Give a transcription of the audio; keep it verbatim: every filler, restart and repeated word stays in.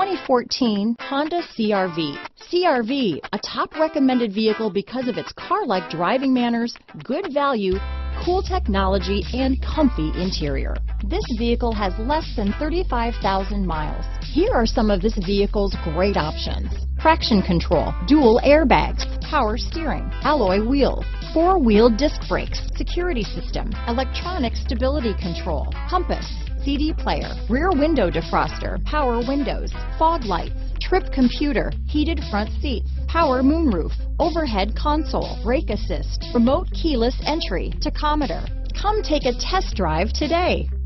twenty fourteen Honda C R V. C R V, a top recommended vehicle because of its car-like driving manners, good value, cool technology, and comfy interior. This vehicle has less than thirty-five thousand miles. Here are some of this vehicle's great options: traction control, dual airbags, power steering, alloy wheels, four-wheel disc brakes, security system, electronic stability control, compass, C D player, rear window defroster, power windows, fog lights, trip computer, heated front seats, power moonroof, overhead console, brake assist, remote keyless entry, tachometer. Come take a test drive today.